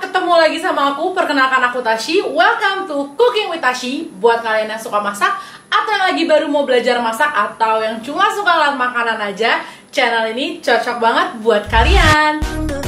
ketemu lagi sama aku. Perkenalkan aku Tashi. Welcome to Cooking with Tashi. Buat kalian yang suka masak atau yang lagi baru mau belajar masak atau yang cuma suka lihat makanan aja, channel ini cocok banget buat kalian.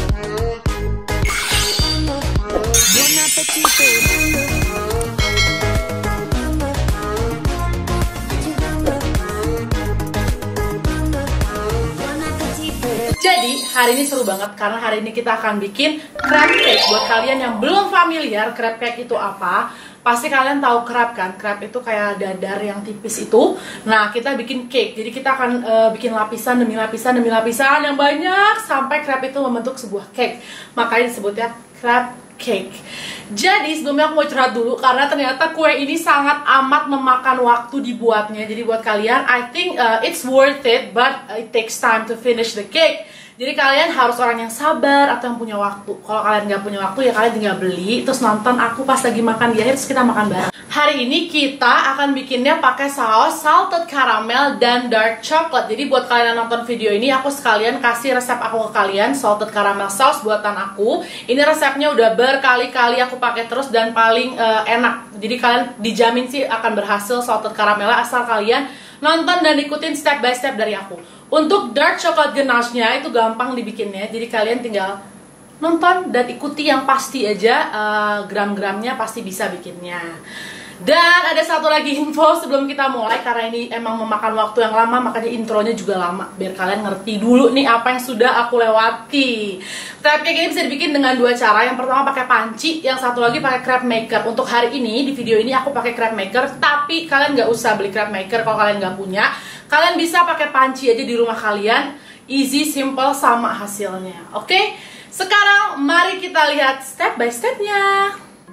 Jadi hari ini seru banget karena hari ini kita akan bikin crab cake. Buat kalian yang belum familiar crab cake itu apa, pasti kalian tahu crab kan? Crab itu kayak dadar yang tipis itu. Nah, kita bikin cake. Jadi kita akan bikin lapisan demi lapisan demi lapisan yang banyak sampai crab itu membentuk sebuah cake. Makanya disebutnya crab cake. Jadi sebelumnya aku mau curhat dulu karena ternyata kue ini sangat amat memakan waktu dibuatnya. Jadi buat kalian, I think it's worth it, but it takes time to finish the cake. Jadi kalian harus orang yang sabar atau yang punya waktu. Kalau kalian nggak punya waktu ya kalian tinggal beli terus nonton aku pas lagi makan di akhir terus kita makan bareng. Hari ini kita akan bikinnya pakai saus salted caramel dan dark chocolate. Jadi buat kalian yang nonton video ini aku sekalian kasih resep aku ke kalian, salted caramel sauce buatan aku. Ini resepnya udah berkali-kali aku pakai terus dan paling enak. Jadi kalian dijamin sih akan berhasil salted caramel asal kalian nonton dan ikutin step by step dari aku. Untuk dark chocolate ganache-nya itu gampang dibikinnya. Jadi kalian tinggal nonton dan ikuti yang pasti aja, gram-gramnya pasti bisa bikinnya. Dan ada satu lagi info sebelum kita mulai, karena ini emang memakan waktu yang lama, makanya intronya juga lama biar kalian ngerti dulu nih apa yang sudah aku lewati. Crab cake ini bisa dibikin dengan dua cara. Yang pertama pakai panci, yang satu lagi pakai crab maker. Untuk hari ini di video ini aku pakai crab maker, tapi kalian nggak usah beli crab maker kalau kalian nggak punya. Kalian bisa pakai panci aja di rumah kalian. Easy, simple, sama hasilnya. Oke? Sekarang mari kita lihat step by stepnya.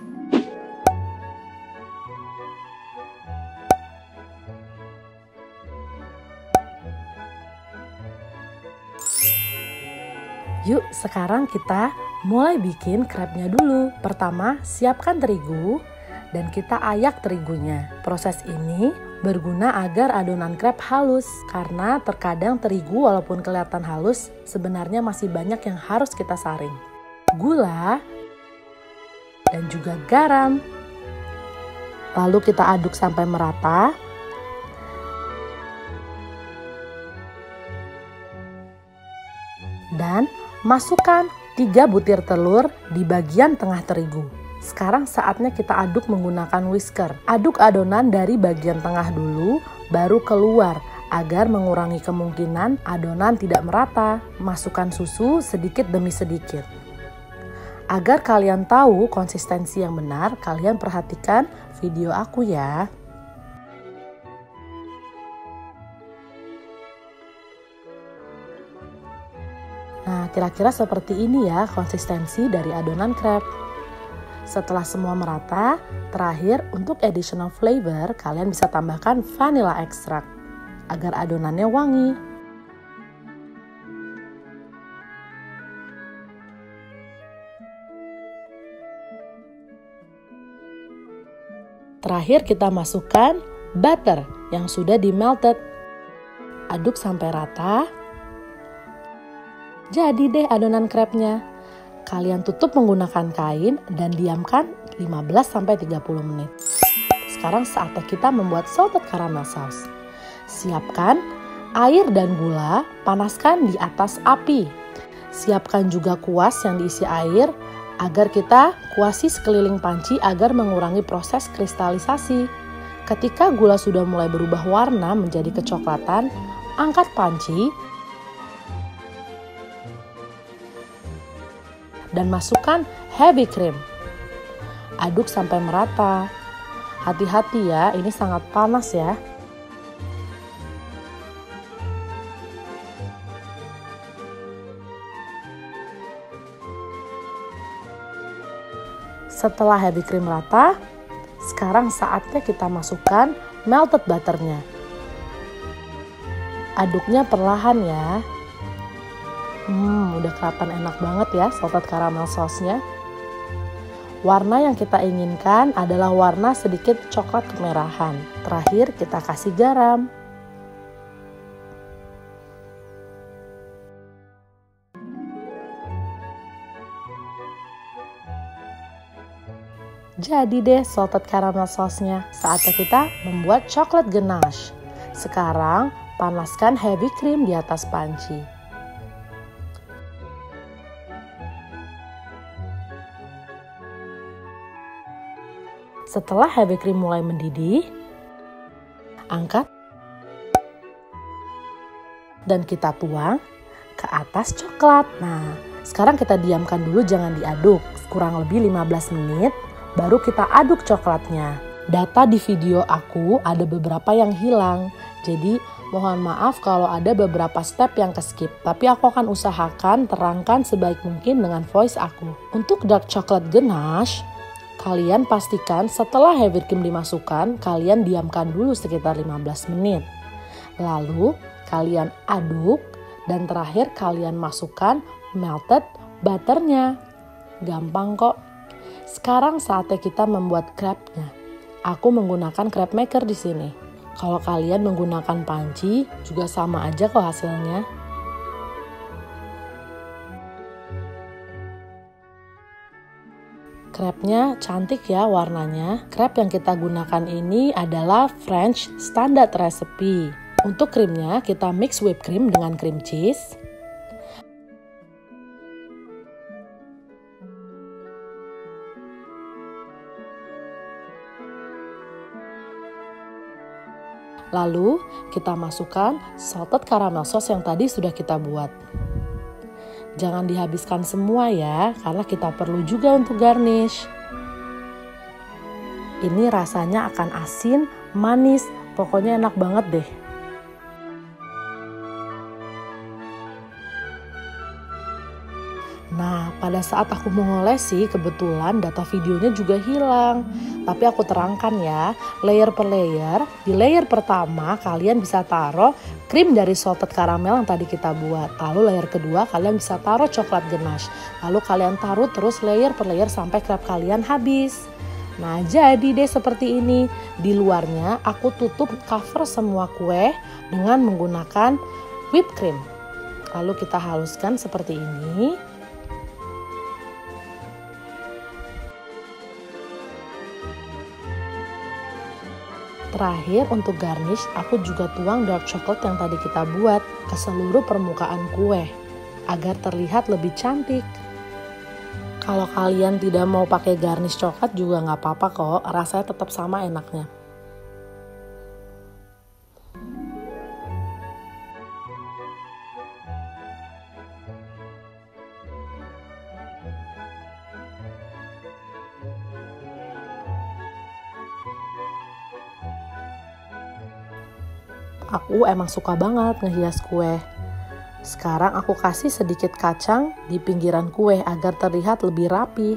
Yuk, sekarang kita mulai bikin crabnya dulu. Pertama, siapkan terigu dan kita ayak terigunya. Proses ini berguna agar adonan crab halus, karena terkadang terigu walaupun kelihatan halus, sebenarnya masih banyak yang harus kita saring. Gula dan juga garam. Lalu kita aduk sampai merata. Dan masukkan 3 butir telur di bagian tengah terigu. Sekarang saatnya kita aduk menggunakan whisker. Aduk adonan dari bagian tengah dulu, baru keluar agar mengurangi kemungkinan adonan tidak merata. Masukkan susu sedikit demi sedikit. Agar kalian tahu konsistensi yang benar, kalian perhatikan video aku ya. Nah, kira-kira seperti ini ya konsistensi dari adonan crab. Setelah semua merata, terakhir untuk additional flavor, kalian bisa tambahkan vanilla extract agar adonannya wangi. Terakhir kita masukkan butter yang sudah di melted. Aduk sampai rata. Jadi deh adonan crabnya. Kalian tutup menggunakan kain dan diamkan 15-30 menit. Sekarang saatnya kita membuat salted caramel sauce. Siapkan air dan gula, panaskan di atas api. Siapkan juga kuas yang diisi air agar kita kuasi sekeliling panci agar mengurangi proses kristalisasi. Ketika gula sudah mulai berubah warna menjadi kecoklatan, angkat panci dan masukkan heavy cream. Aduk sampai merata. Hati-hati ya, ini sangat panas ya. Setelah heavy cream rata, sekarang saatnya kita masukkan melted butternya. Aduknya perlahan ya. Udah kelihatan enak banget ya salted caramel sauce-nya. Warna yang kita inginkan adalah warna sedikit coklat kemerahan. Terakhir kita kasih garam. Jadi deh salted caramel sauce-nya. Saatnya kita membuat coklat ganache. Sekarang panaskan heavy cream di atas panci. Setelah heavy cream mulai mendidih, angkat dan kita tuang ke atas coklat. Nah, sekarang kita diamkan dulu, jangan diaduk. Kurang lebih 15 menit, baru kita aduk coklatnya. Data di video aku ada beberapa yang hilang, jadi mohon maaf kalau ada beberapa step yang keskip. Tapi aku akan usahakan terangkan sebaik mungkin dengan voice aku. Untuk dark chocolate ganache, kalian pastikan setelah heavy cream dimasukkan, kalian diamkan dulu sekitar 15 menit. Lalu kalian aduk dan terakhir kalian masukkan melted butternya. Gampang kok. Sekarang saatnya kita membuat crepe-nya. Aku menggunakan crepe maker di sini. Kalau kalian menggunakan panci juga sama aja kok hasilnya. Crepe-nya cantik ya warnanya. Crepe yang kita gunakan ini adalah French standard recipe. Untuk krimnya kita mix whipped cream dengan cream cheese. Lalu kita masukkan salted caramel sauce yang tadi sudah kita buat. Jangan dihabiskan semua ya, karena kita perlu juga untuk garnish. Ini rasanya akan asin, manis, pokoknya enak banget deh. Nah, pada saat aku mau ngolesi, kebetulan data videonya juga hilang. Tapi aku terangkan ya, layer per layer. Di layer pertama, kalian bisa taruh krim dari salted caramel yang tadi kita buat. Lalu layer kedua, kalian bisa taruh coklat ganache. Lalu kalian taruh terus layer per layer sampai crepe kalian habis. Nah, jadi deh seperti ini. Di luarnya, aku tutup cover semua kue dengan menggunakan whipped cream. Lalu kita haluskan seperti ini. Terakhir untuk garnish, aku juga tuang dark chocolate yang tadi kita buat ke seluruh permukaan kue agar terlihat lebih cantik. Kalau kalian tidak mau pakai garnish coklat juga nggak apa-apa kok, rasanya tetap sama enaknya. Aku emang suka banget ngehias kue. Sekarang aku kasih sedikit kacang di pinggiran kue agar terlihat lebih rapi.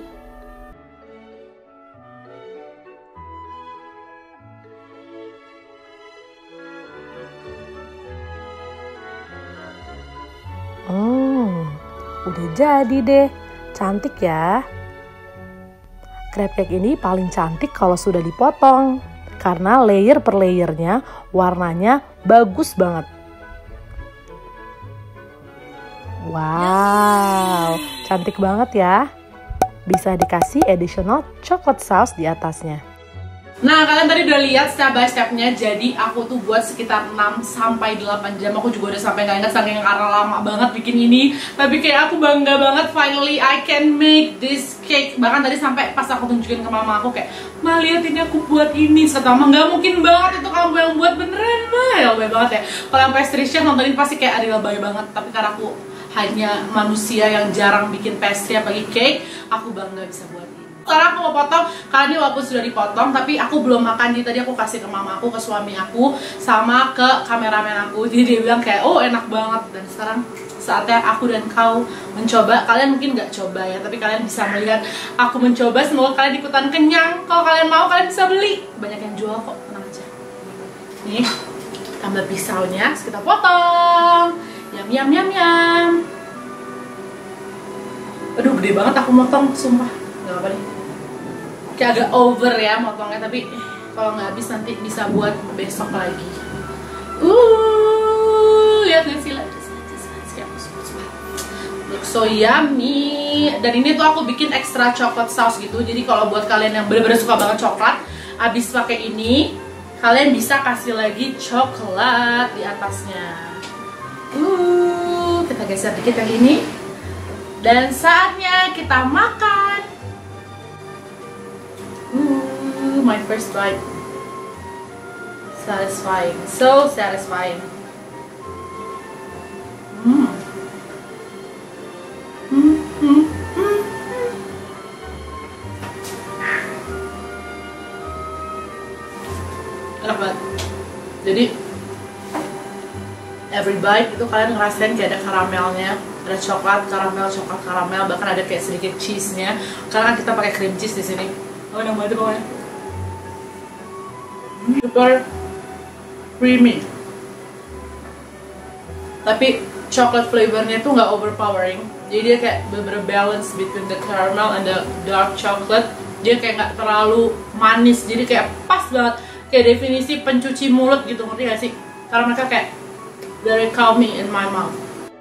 Udah jadi deh. Cantik ya. Crepe cake ini paling cantik kalau sudah dipotong. Karena layer per layernya warnanya bagus banget. Wow, cantik banget ya. Bisa dikasih additional chocolate sauce di atasnya. Nah, kalian tadi udah lihat step by stepnya. Jadi aku tuh buat sekitar 6-8 jam. Aku juga udah sampai gak ingat saking karena lama banget bikin ini. Tapi kayak aku bangga banget, finally I can make this cake. Bahkan tadi sampai pas aku tunjukin ke mama aku kayak, "Ma, lihat ini aku buat ini." Kata mama, "Gak mungkin banget itu kamu yang buat, beneran mah." Ya lebay banget ya. Kalau yang pastry chef nontonin pasti kayak ada lebay banget. Tapi karena aku hanya manusia yang jarang bikin pastry apalagi cake, aku bangga bisa buat ini. Sekarang aku mau potong, karena ini walaupun sudah dipotong, tapi aku belum makan. Jadi tadi aku kasih ke mama aku, ke suami aku, sama ke kameramen aku. Jadi dia bilang kayak, "Oh, enak banget." Dan sekarang saatnya aku dan kau mencoba. Kalian mungkin nggak coba ya, tapi kalian bisa melihat aku mencoba. Semoga kalian ikutan kenyang. Kalau kalian mau, kalian bisa beli. Banyak yang jual kok, tenang aja. Nih, tambah pisaunya, terus kita potong. Yam yam yam yam. Aduh, gede banget aku motong, sumpah. Gak apa nih. Kayak agak over ya motongnya, tapi kalau nggak habis nanti bisa buat besok lagi. Lihat nggak sih? Looks So yummy. Dan ini tuh aku bikin extra coklat sauce gitu. Jadi kalau buat kalian yang bener-bener suka banget coklat, abis pakai ini kalian bisa kasih lagi coklat di atasnya. Kita geser dikit yang ini. Dan saatnya kita makan. My first bite. Satisfying, so satisfying. Enak banget. Jadi every bite itu kalian ngerasain kayak ada karamelnya, ada coklat karamel, bahkan ada kayak sedikit cheese-nya. Karena kita pakai cream cheese di sini. Oh, enak banget pokoknya. Super creamy. Tapi chocolate flavornya tuh nggak overpowering. Jadi dia kayak bener-bener balance between the caramel and the dark chocolate. Dia kayak nggak terlalu manis. Jadi kayak pas banget. Kayak definisi pencuci mulut gitu, ngerti gak sih? Karena mereka kayak very calming in my mouth.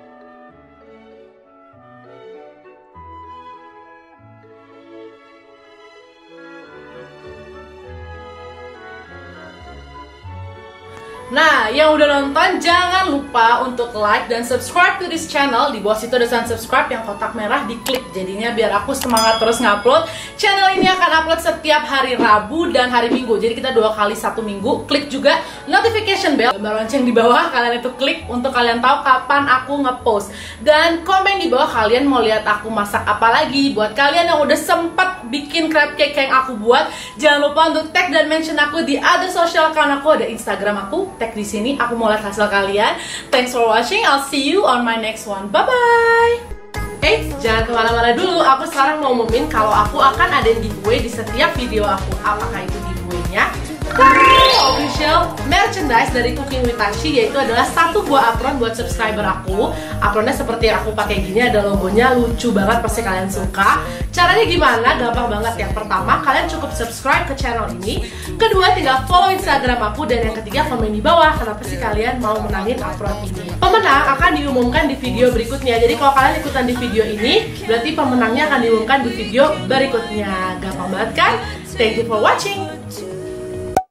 Nah, yang udah nonton jangan lupa untuk like dan subscribe to this channel. Di bawah situ ada tanda subscribe yang kotak merah, diklik jadinya biar aku semangat terus ngupload. Channel ini akan upload setiap hari Rabu dan hari Minggu. Jadi kita 2 kali 1 minggu. Klik juga notification bell, gambar lonceng di bawah, kalian itu klik untuk kalian tahu kapan aku ngepost. Dan komen di bawah kalian mau lihat aku masak apa lagi. Buat kalian yang udah sempet bikin crab cake yang aku buat, jangan lupa untuk tag dan mention aku di other social account aku, ada Instagram aku. Tag di sini, aku mau lihat hasil kalian. Thanks for watching, I'll see you on my next one. Bye bye. Jangan kemana-mana dulu. Aku sekarang mau ngumumin kalau aku akan ada giveaway di setiap video aku. Apakah itu giveaway-nya? Official merchandise dari Cooking with Tashi, yaitu adalah 1 buah apron buat subscriber aku. Apronnya seperti yang aku pakai gini, ada logonya, lucu banget, pasti kalian suka. Caranya gimana? Gampang banget. Yang pertama, kalian cukup subscribe ke channel ini. Kedua, tinggal follow Instagram aku. Dan yang ketiga, komen di bawah kenapa sih kalian mau menangin apron ini. Pemenang akan diumumkan di video berikutnya. Jadi kalau kalian ikutan di video ini, berarti pemenangnya akan diumumkan di video berikutnya. Gampang banget kan? Thank you for watching.